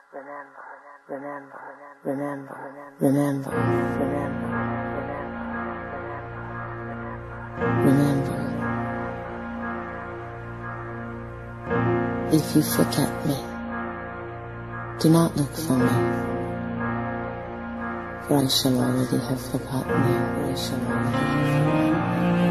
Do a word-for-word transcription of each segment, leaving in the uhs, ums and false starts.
remember, remember, remember, remember, remember, remember. If you forget me, do not look for me, for I shall already have forgotten you, for I shall already have forgotten you.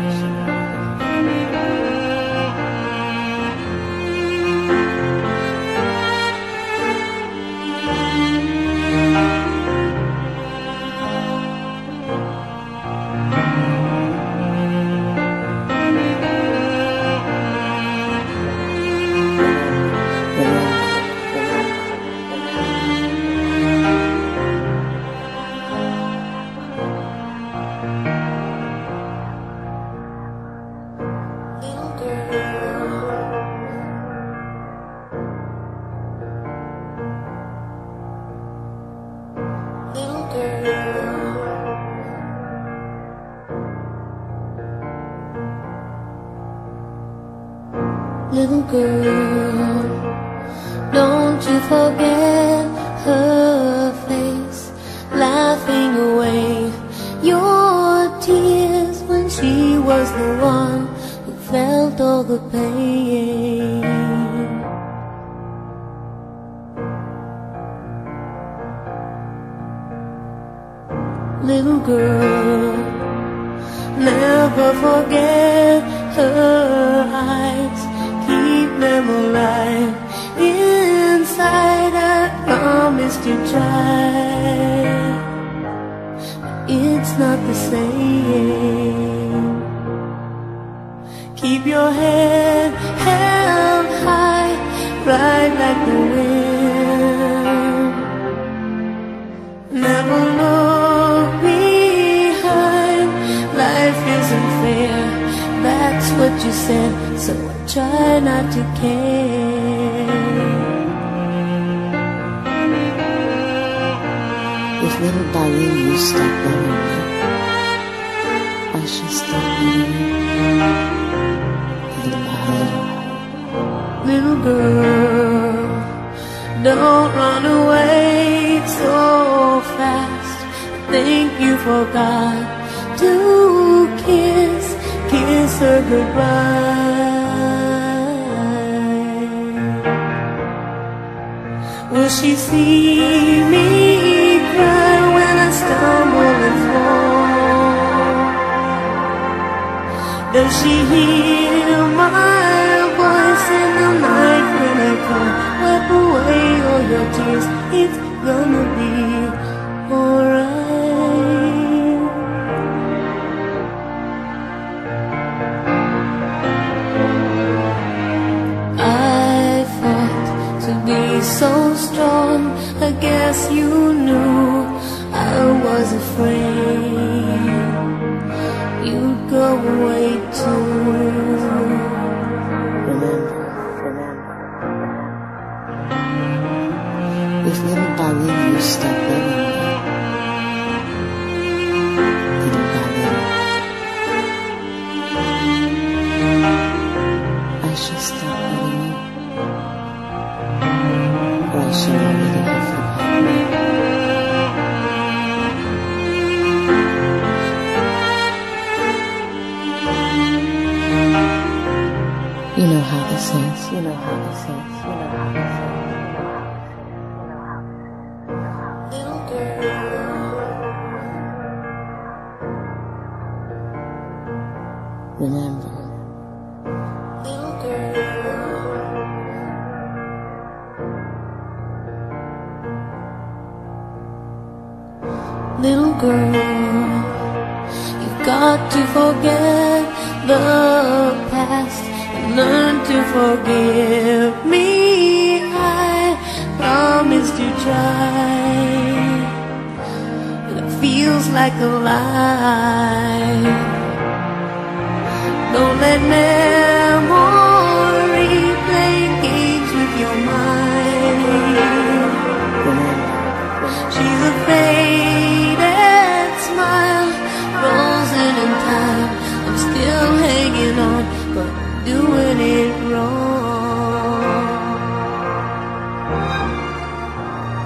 Little girl, don't you forget her face, laughing away your tears when she was the one who felt all the pain. Little girl, never forget her eyes, keep them alive inside. I promise to try, but it's not the same. Keep your head held high, ride like the wind. Never look behind, life isn't fair, that's what you said, so I try not to care. If little by little you stop loving me, I shall stop loving you. Little by little. Little girl, don't run away so fast. I think you forgot to kiss, kiss her goodbye. Will she see me cry when I stumble and fall? Does she hear my voice in the night when I call? Wipe away all your tears, it's gonna be alright. I fought to be so strong, I guess you knew I was afraid you'd go away too. Remember, remember, if little by little you stop loving me, little by little, I shall stop loving you, or I shall already have forgotten you. You know how this is, you know how this is, you know how this is, you know how this is, you know how this is. Little girl, Remember, little girl, little girl, you've got to forget the past and learn to forgive me. I promise to try, but it feels like a lie. Don't let memory play games with your mind. She's a faded smile, frozen in time. I'm still hanging on, but doing it wrong.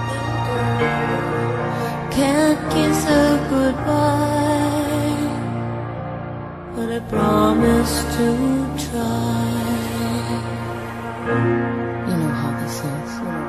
but I promise to try. You know how this is.